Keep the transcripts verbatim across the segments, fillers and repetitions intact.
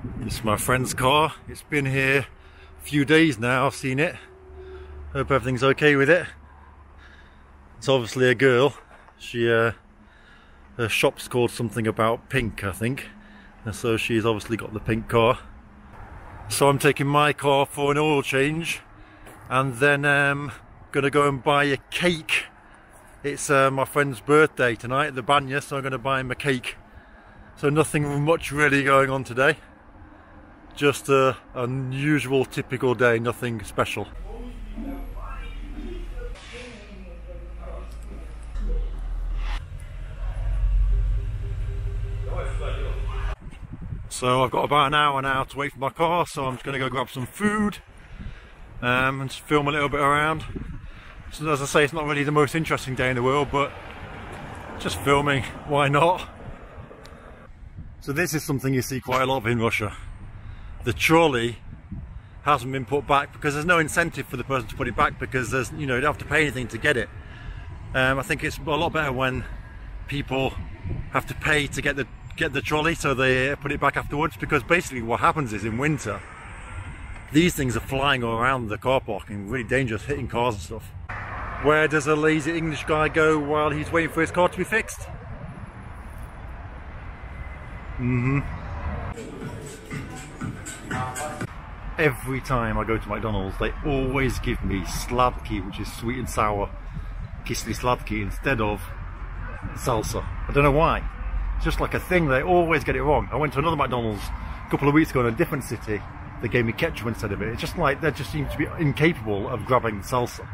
It's my friend's car. It's been here a few days now. I've seen it. Hope everything's okay with it. It's obviously a girl. She, uh, her shop's called something about pink, I think. And so she's obviously got the pink car. So I'm taking my car for an oil change, and then um, gonna go and buy a cake. It's uh, my friend's birthday tonight at the Banya, so I'm gonna buy him a cake. So nothing much really going on today. Just a unusual, typical day, nothing special. So I've got about an hour now to wait for my car, so I'm just going to go grab some food um, and just film a little bit around. So as I say, it's not really the most interesting day in the world, but just filming, why not? So this is something you see quite a lot of in Russia. The trolley hasn't been put back because there's no incentive for the person to put it back, because there's, you know, you don't have to pay anything to get it. Um, I think it's a lot better when people have to pay to get the get the trolley, so they put it back afterwards, because basically what happens is in winter these things are flying all around the car park and really dangerous, hitting cars and stuff. Where does a lazy English guy go while he's waiting for his car to be fixed? Mm-hmm. Every time I go to McDonald's they always give me sladky, which is sweet and sour kisly sladky, instead of salsa. I don't know why. It's just like a thing, they always get it wrong. I went to another McDonald's a couple of weeks ago in a different city. They gave me ketchup instead of it. It's just like they just seem to be incapable of grabbing salsa.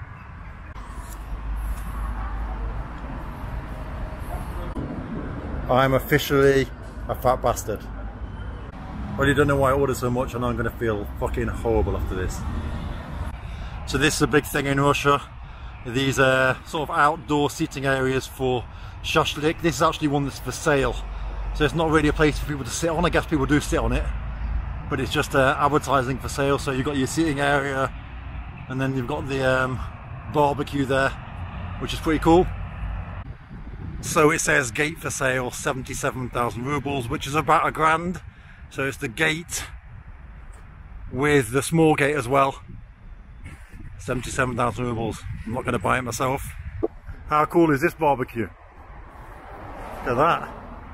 I'm officially a fat bastard. I really don't know why I ordered so much, and I'm going to feel fucking horrible after this. So this is a big thing in Russia. These are uh, sort of outdoor seating areas for shashlik. This is actually one that's for sale, so it's not really a place for people to sit on. I guess people do sit on it, but it's just uh, advertising for sale. So you've got your seating area, and then you've got the um, barbecue there, which is pretty cool. So it says gate for sale, seventy-seven thousand rubles, which is about a grand. So it's the gate with the small gate as well. seventy-seven thousand rubles. I'm not going to buy it myself. How cool is this barbecue? Look at that.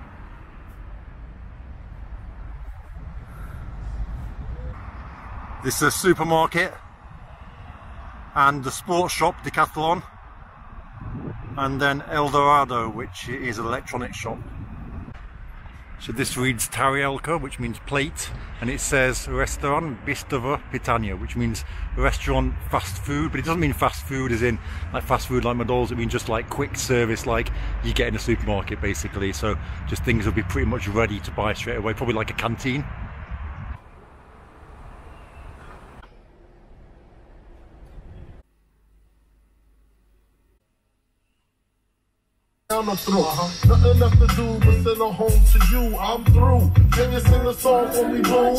This is a supermarket and the sports shop, Decathlon, and then El Dorado, which is an electronics shop. So this reads Tarielka, which means plate, and it says Restaurant Bistro Pitania, which means restaurant fast food, but it doesn't mean fast food as in like fast food like McDonald's. It means just like quick service, like you get in a supermarket basically. So just things will be pretty much ready to buy straight away, probably like a canteen. I'm through. Uh-huh. Nothing left to do but send her home to you. I'm through. Can you sing a song for me, boo?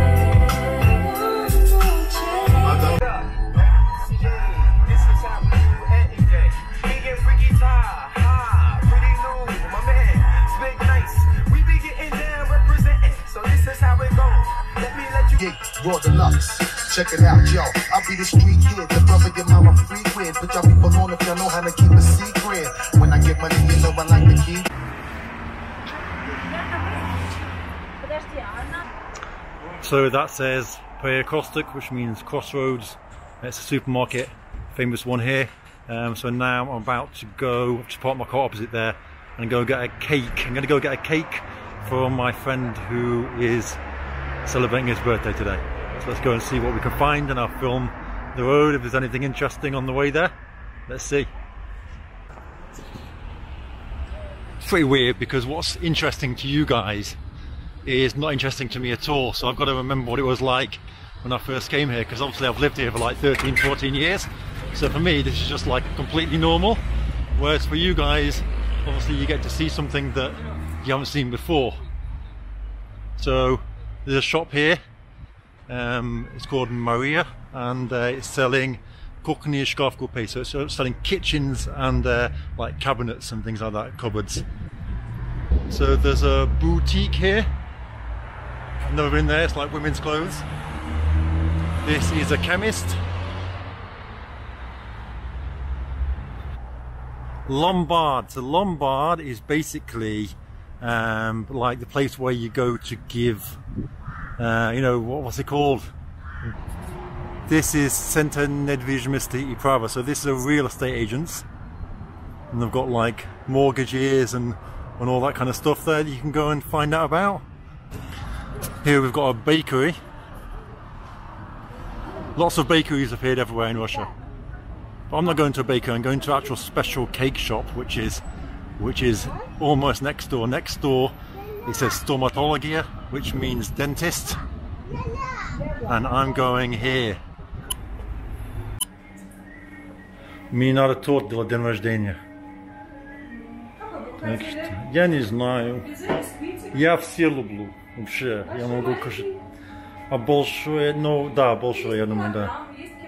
This is how we do everything. We get freaky time, ha, pretty new, my man. Big nice. We be getting down, representing. So this is how it goes. Let me let you get raw deluxe. Check it out, yo. I be the street kid, the brother your mama free with. But y'all people on if y'all know how to keep a secret. When I get money, you know I like to keep. So that says Bankrupt, which means crossroads. It's a supermarket, famous one here. Um, so now I'm about to go, just park my car opposite there and go get a cake. I'm going to go get a cake for my friend who is celebrating his birthday today. So let's go and see what we can find, and I'll film the road if there's anything interesting on the way there. Let's see. It's pretty weird because what's interesting to you guys is not interesting to me at all. So I've got to remember what it was like when I first came here, because obviously I've lived here for like thirteen, fourteen years. So for me this is just like completely normal. Whereas for you guys, obviously you get to see something that you haven't seen before. So there's a shop here. Um, it's called Maria, and uh, it's selling kukni shkafkupe, so it's selling kitchens and uh, like cabinets and things like that, cupboards. So there's a boutique here, I've never been there, it's like women's clothes. This is a chemist. Lombard. So Lombard is basically um, like the place where you go to give, uh, you know, what, what's it called? This is Centre Nedvižnosti i Prava. So this is a real estate agents, and they've got like mortgages and, and all that kind of stuff there that you can go and find out about. Here we've got a bakery. Lots of bakeries appeared everywhere in Russia. But I'm not going to a bakery, I'm going to an actual special cake shop, which is which is almost next door. Next door it says stomatologia, which means dentist. And I'm going here. Мне надо торт для день рождения. Так что, я не знаю. Я все люблю. Вообще, я могу кушать. А большое, ну да, большое, я думаю, да.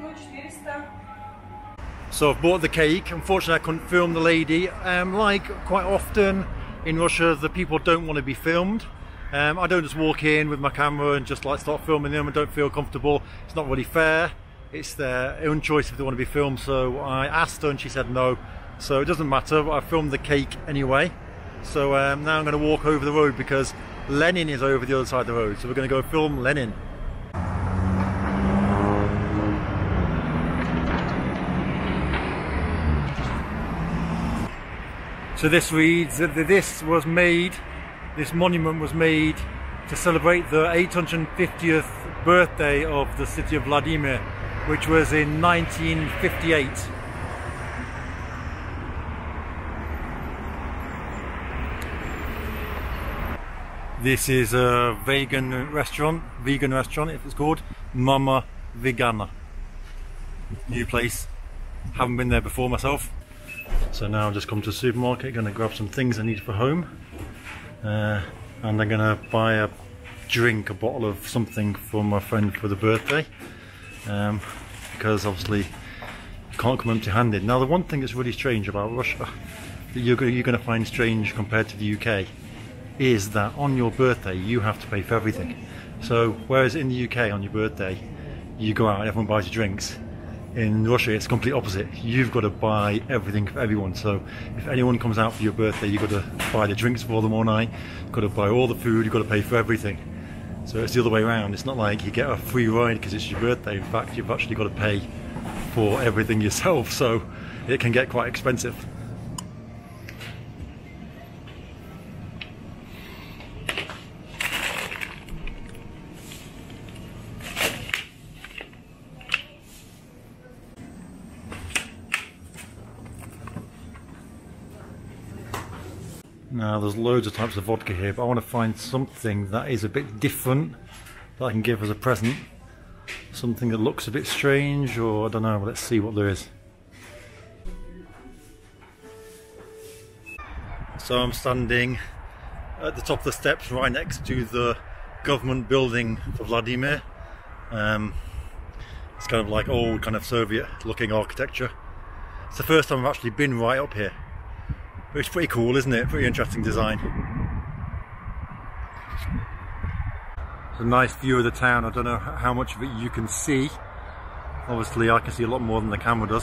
So I've bought the cake. Unfortunately I couldn't film the lady. Um, like quite often in Russia the people don't want to be filmed. Um, I don't just walk in with my camera and just like start filming them and don't feel comfortable. It's not really fair. It's their own choice if they want to be filmed. So I asked her and she said no. So it doesn't matter, but I filmed the cake anyway. So um, now I'm going to walk over the road because Lenin is over the other side of the road. So we're going to go film Lenin. So this reads that this was made, this monument was made to celebrate the eight hundred fiftieth birthday of the city of Vladimir, which was in nineteen fifty-eight. This is a vegan restaurant, vegan restaurant if it's called, Mama Vegana. New place, haven't been there before myself. So now I've just come to the supermarket, going to grab some things I need for home, uh, and I'm going to buy a drink, a bottle of something for my friend for the birthday, um, because obviously you can't come empty-handed. Now the one thing that's really strange about Russia, that you're, you're going to find strange compared to the U K, is that on your birthday you have to pay for everything. So whereas in the U K on your birthday you go out and everyone buys you drinks, in Russia it's complete opposite. You've got to buy everything for everyone. So if anyone comes out for your birthday, you've got to buy the drinks for them all night, you've got to buy all the food, you've got to pay for everything. So it's the other way around. It's not like you get a free ride because it's your birthday. In fact, you've actually got to pay for everything yourself, so it can get quite expensive. Now there's loads of types of vodka here, but I want to find something that is a bit different that I can give as a present. Something that looks a bit strange, or I don't know, let's see what there is. So I'm standing at the top of the steps right next to the government building for Vladimir. Um, it's kind of like old kind of Soviet looking architecture. It's the first time I've actually been right up here. It's pretty cool, isn't it? Pretty interesting design. It's a nice view of the town. I don't know how much of it you can see. Obviously I can see a lot more than the camera does.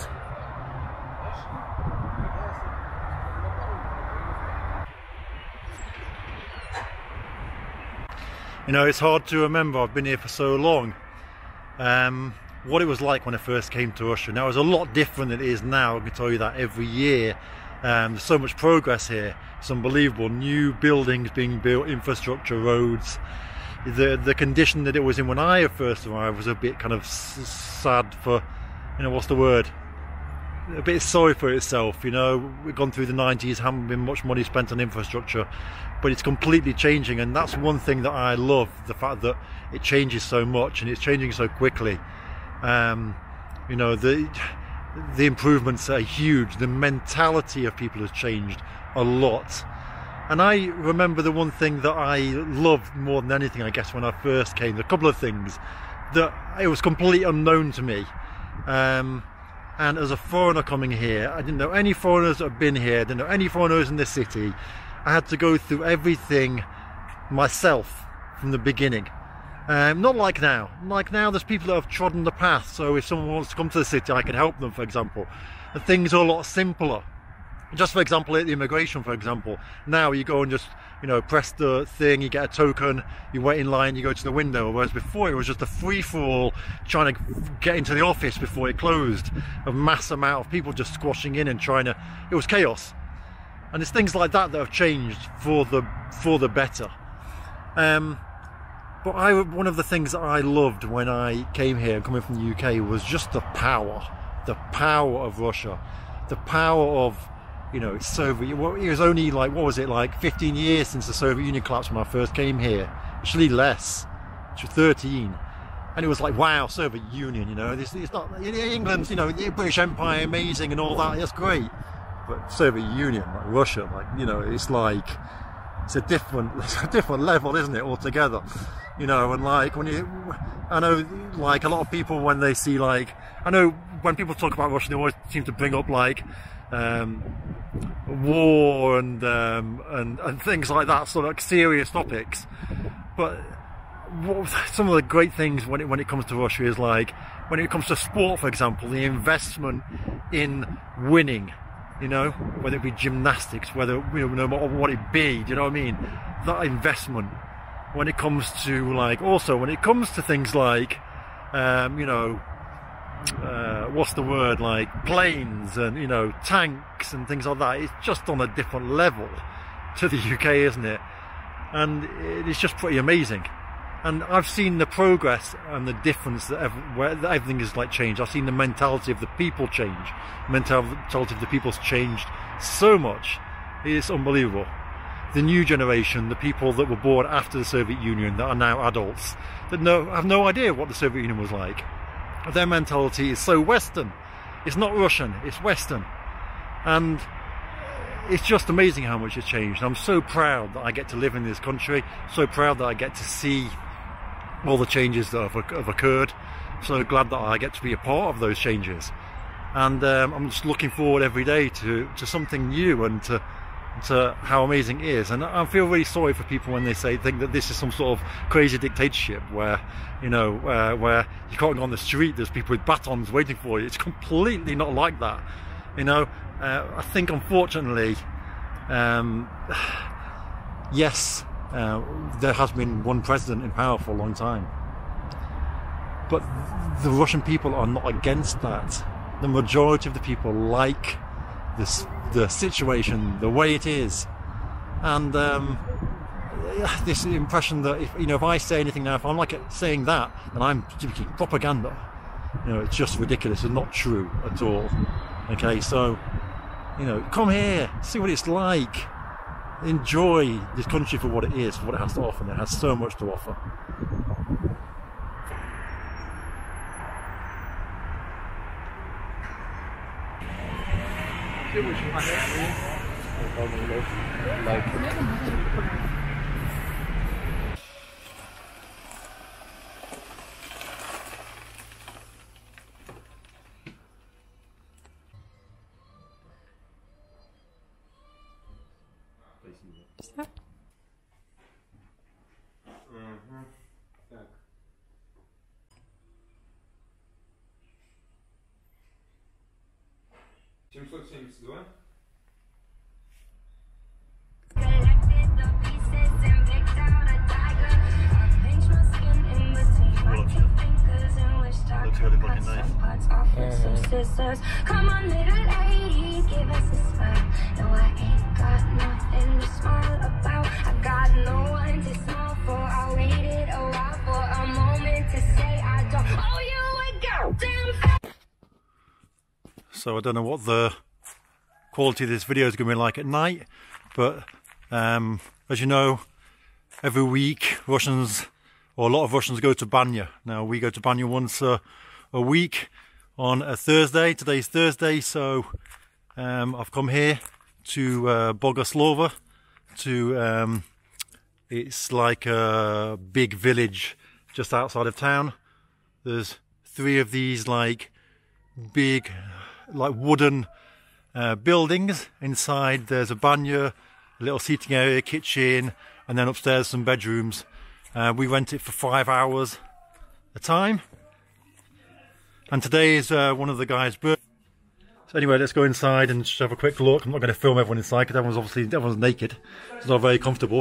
You know, it's hard to remember, I've been here for so long, um, what it was like when I first came to Russia. Now it's a lot different than it is now, I can tell you that every year. Um, there's so much progress here, it's unbelievable. New buildings being built, infrastructure, roads. The the condition that it was in when I first arrived was a bit kind of s sad for, you know, what's the word? A bit sorry for itself, you know. We've gone through the nineties, haven't been much money spent on infrastructure, but it's completely changing, and that's one thing that I love, the fact that it changes so much and it's changing so quickly. Um, you know, the the improvements are huge. The mentality of people has changed a lot. And I remember the one thing that I loved more than anything, I guess, when I first came, a couple of things that it was completely unknown to me. Um, and as a foreigner coming here, I didn't know any foreigners that had been here, I didn't know any foreigners in this city. I had to go through everything myself from the beginning. Um, not like now. Like now, there's people that have trodden the path. So if someone wants to come to the city, I can help them, for example. And things are a lot simpler. Just for example, at the immigration, for example, now you go and just, you know, press the thing, you get a token, you wait in line, you go to the window. Whereas before it was just a free-for-all trying to get into the office before it closed. A mass amount of people just squashing in and trying to, it was chaos. And it's things like that that have changed for the for the better. Um, but I, one of the things that I loved when I came here, coming from the U K, was just the power, the power of Russia, the power of, you know, Soviet. It was only like, what was it, like fifteen years since the Soviet Union collapsed when I first came here. Actually less, thirteen. And it was like, wow, Soviet Union, you know, this, it's not, England's, you know, the British Empire, amazing and all that, that's great. But Soviet Union, like Russia, like, you know, it's like, it's a different, it's a different level, isn't it, altogether? You know, and like, when you, I know, like, a lot of people, when they see, like, I know when people talk about Russia, they always seem to bring up, like, um, war and, um, and, and things like that, sort of like serious topics. But what, some of the great things when it, when it comes to Russia is, like, when it comes to sport, for example, the investment in winning. You know, whether it be gymnastics, whether, you know, no matter what it be, do you know what I mean? That investment, when it comes to, like, also when it comes to things like, um, you know, uh, what's the word, like planes and, you know, tanks and things like that, it's just on a different level to the U K, isn't it? And it's just pretty amazing. And I've seen the progress and the difference that, every, where, that everything is like changed. I've seen the mentality of the people change. The mentality of the people's changed so much. It's unbelievable. The new generation, the people that were born after the Soviet Union, that are now adults, that know, have no idea what the Soviet Union was like. Their mentality is so Western. It's not Russian, it's Western. And it's just amazing how much it's changed. I'm so proud that I get to live in this country, so proud that I get to see all the changes that have, have occurred. So glad that I get to be a part of those changes. And um, I'm just looking forward every day to, to something new and to, to how amazing it is. And I feel really sorry for people when they say, think that this is some sort of crazy dictatorship where, you know, uh, where you can't go on the street, there's people with batons waiting for you. It's completely not like that. You know, uh, I think unfortunately, um, yes, uh, there has been one president in power for a long time, but the Russian people are not against that. The majority of the people like this, the situation the way it is, and um, this impression that if, you know, if I say anything now, if I'm like saying that, then I'm speaking propaganda. You know, it's just ridiculous and not true at all. Okay, so, you know, come here, see what it's like, enjoy this country for what it is, for what it has to offer, and it has so much to offer. семьсот семьдесят два. Looks really fucking nice. Come on, little lady, give us a smile. No, I ain't got nothing to smile about. I got no one to smile for. I waited a while for a moment to say I don't owe you a goddamn. So I don't know what the quality of this video is going to be like at night, but um, as you know, every week Russians, or a lot of Russians, go to Banya. Now we go to Banya once a, a week on a Thursday. Today's Thursday, so um, I've come here to uh, Bogoslova. To um, it's like a big village just outside of town. There's three of these like big, like wooden uh, buildings. Inside there's a banya, a little seating area, kitchen, and then upstairs some bedrooms. Uh, we rent it for five hours a time. And today is uh, one of the guys' birthdays. So anyway, let's go inside and just have a quick look. I'm not going to film everyone inside because everyone's obviously everyone's naked. It's not very comfortable.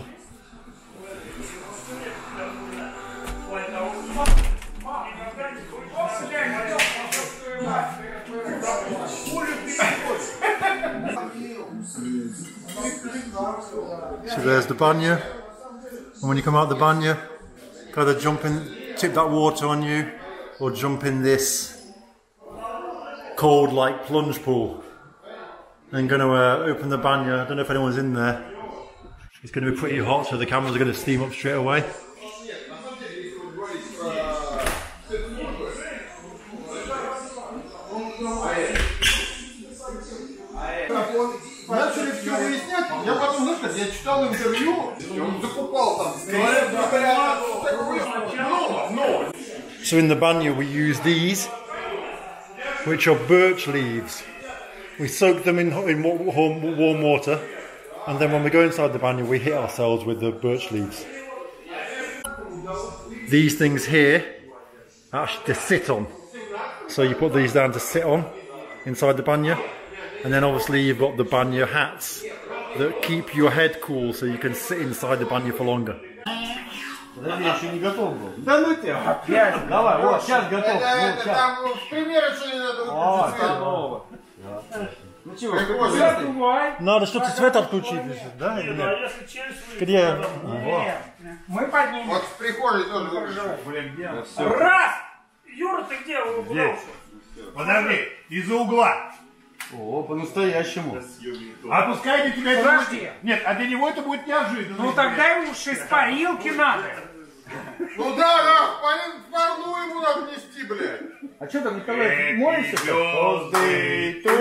So there's the banya, and when you come out the banya, either jump in, tip that water on you, or jump in this cold like plunge pool. I'm going to uh, open the banya. I don't know if anyone's in there. It's going to be pretty hot, so the cameras are going to steam up straight away. Начали все выяснять, я потом, знаешь, я читал интервью, он закупал там. So in the banya we use these, which are birch leaves. We soak them in, in warm water, and then when we go inside the banya we hit ourselves with the birch leaves. These things here are actually to sit on. So you put these down to sit on inside the banya. And then obviously you've got the banya hats that keep your head cool so you can sit inside the banya for longer. Да ну ты, опять, давай, вот, сейчас готов. Там примерочно не надо. Ну чего, Надо что-то свет отключить, да? Где? Мы поднимем. Вот в прихожей тоже. Раз! Юра, ты где? Подожди, из-за угла. О, по-настоящему. А пускай для тебя это Подожди. будет... Нет, а для него это будет неожиданно. Ну тогда уж из парилки надо. Ну да, да, в парну ему надо нести, блядь. А что там, Николай, моешься?